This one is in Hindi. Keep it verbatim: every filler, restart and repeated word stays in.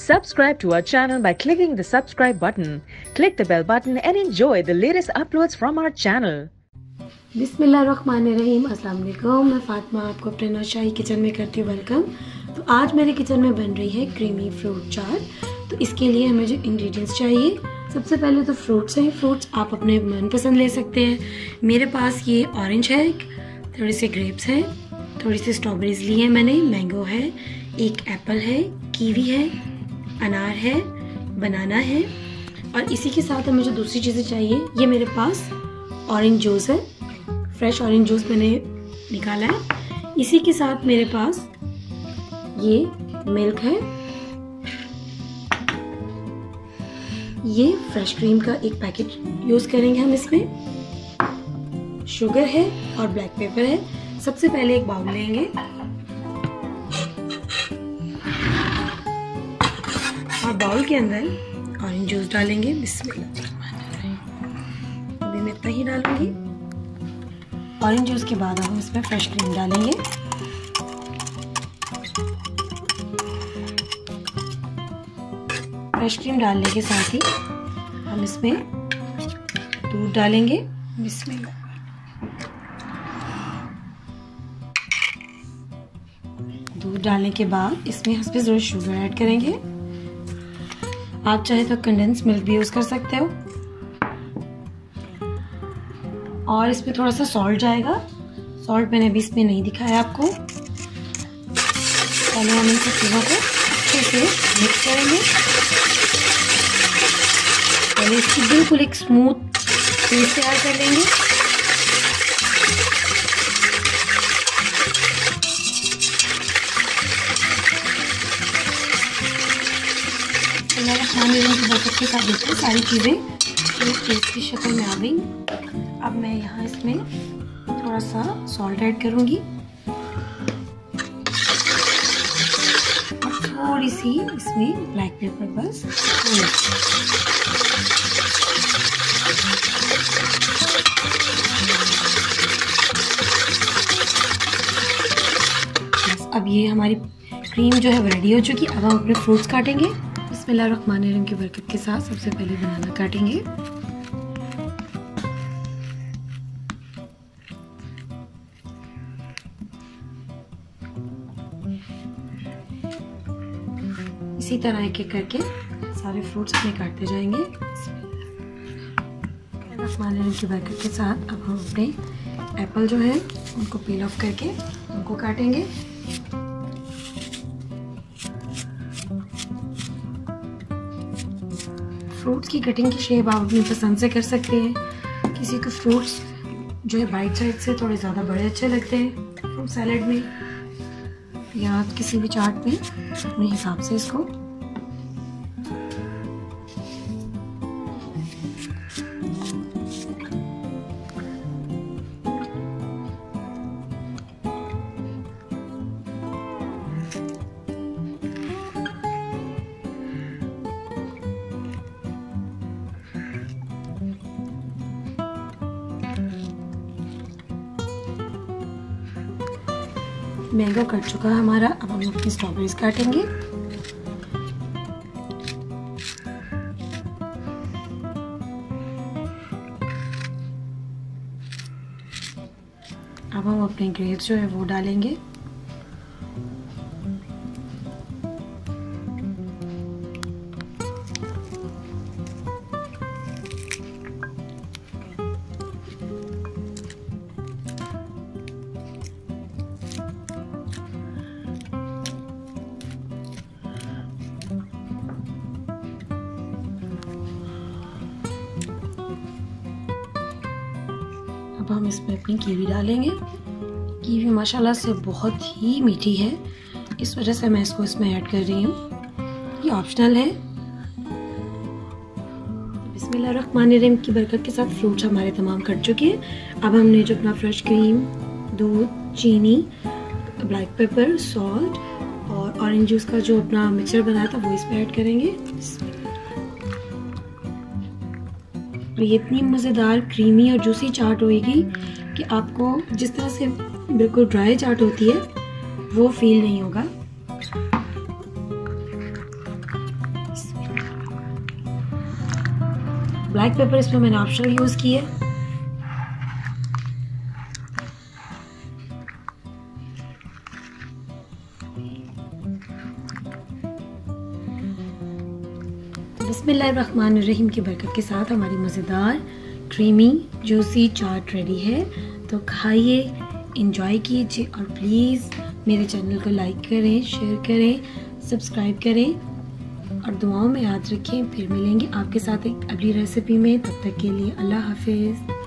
Subscribe to our channel by clicking the subscribe button. Click the bell button and enjoy the latest uploads from our channel. बिस्मिल्लाहिर्रहमानिर्रहीम। अस्सलाम वालेकुम। मैं फातिमा आपको अपने नौशाही किचन में करती हूँ वेलकम। तो आज मेरे किचन में बन रही है क्रीमी फ्रूट चाट। तो इसके लिए हमें जो इंग्रेडिएंट्स चाहिए, सबसे पहले तो फ्रूट्स हैं। फ्रूट्स आप अपने मनपसंद ले सकते हैं। मेरे पास ये ऑरेंज है, थोड़े से ग्रेप्स हैं, थोड़ी सी स्ट्रॉबेरीज ली है मैंने, मैंगो है, एक एप्पल है, कीवी है, अनार है, बनाना है। और इसी के साथ हमें जो दूसरी चीज़ें चाहिए, ये मेरे पास ऑरेंज जूस है, फ्रेश ऑरेंज जूस मैंने निकाला है। इसी के साथ मेरे पास ये मिल्क है, ये फ्रेश क्रीम का एक पैकेट यूज करेंगे हम इसमें, शुगर है और ब्लैक पेपर है। सबसे पहले एक बाउल लेंगे और बाउल के अंदर ऑरेंज जूस डालेंगे। बिस्मिल्लाह, अभी मैं इतना ही डालूंगी। ऑरेंज जूस के बाद हम इसमें फ्रेश क्रीम डालेंगे। फ्रेश क्रीम डालने के साथ ही हम इसमें दूध डालेंगे। बिस्मिल्लाह, दूध डालने के बाद इसमें हम जरूर शुगर ऐड करेंगे। आप चाहे तो कंडेंस मिल्क भी यूज कर सकते हो। और इसमें थोड़ा सा सॉल्ट जाएगा। सॉल्ट मैंने अभी इसमें नहीं दिखाया आपको। पहले हम इन सब चीज़ों को अच्छे से मिक्स करेंगे। पहले इसकी बिल्कुल एक स्मूथ पेस्ट तैयार कर लेंगे। के साथ देखिए सारी चीज़ें एक पेस्ट की शक्ल में आ गई। अब मैं यहाँ इसमें थोड़ा सा सॉल्ट ऐड करूँगी और थोड़ी सी इसमें ब्लैक पेपर, बस अब ये हमारी क्रीम जो है वो रेडी हो चुकी है। अब हम अपने फ्रूट्स काटेंगे। बिस्मिल्लाहिर्रहमानिर्रहीम की बरकत के साथ सबसे पहले बनाना काटेंगे। इसी तरह एक एक करके सारे फ्रूट्स अपने काटते जाएंगे। बिस्मिल्लाहिर्रहमानिर्रहीम की बरकत के साथ अब हम अपने एप्पल जो है उनको पील ऑफ करके उनको काटेंगे। फ्रूट्स की कटिंग की शेप आप अपनी पसंद से कर सकते हैं। किसी को फ्रूट्स जो है बाइट साइड से थोड़े ज़्यादा बड़े अच्छे लगते हैं फ्रूट सैलेड में या किसी भी चाट में, अपने हिसाब से इसको। मैंगो कट चुका है हमारा। अब हम अपनी स्ट्रॉबेरीज काटेंगे। अब हम अपने ग्रेप्स जो है वो डालेंगे। अब हम इसमें अपनी कीवी डालेंगे। कीवी माशाल्लाह से बहुत ही मीठी है, इस वजह से मैं इसको इसमें ऐड कर रही हूँ। ये ऑप्शनल है। बिस्मिल्लाहिर्रहमानिर्रहीम की बरकत के साथ फ्रूट्स हमारे तमाम कट चुके हैं। अब हमने जो अपना फ्रेश क्रीम, दूध, चीनी, ब्लैक पेपर, सॉल्ट और ऑरेंज जूस का जो अपना मिक्सचर बनाया था वो इसमें ऐड करेंगे। ये इतनी मज़ेदार क्रीमी और जूसी चाट होएगी कि आपको जिस तरह से बिल्कुल ड्राई चाट होती है वो फील नहीं होगा। ब्लैक पेपर इसमें मैंने ऑप्शनल यूज़ किया है। बिस्मिल्लाहिर्रहमानिर्रहीम की बरकत के साथ हमारी मज़ेदार क्रीमी जूसी चाट रेडी है। तो खाइए, इंजॉय कीजिए और प्लीज़ मेरे चैनल को लाइक करें, शेयर करें, सब्सक्राइब करें और दुआओं में याद रखें। फिर मिलेंगे आपके साथ एक अगली रेसिपी में। तब तक के लिए अल्लाह हाफिज़।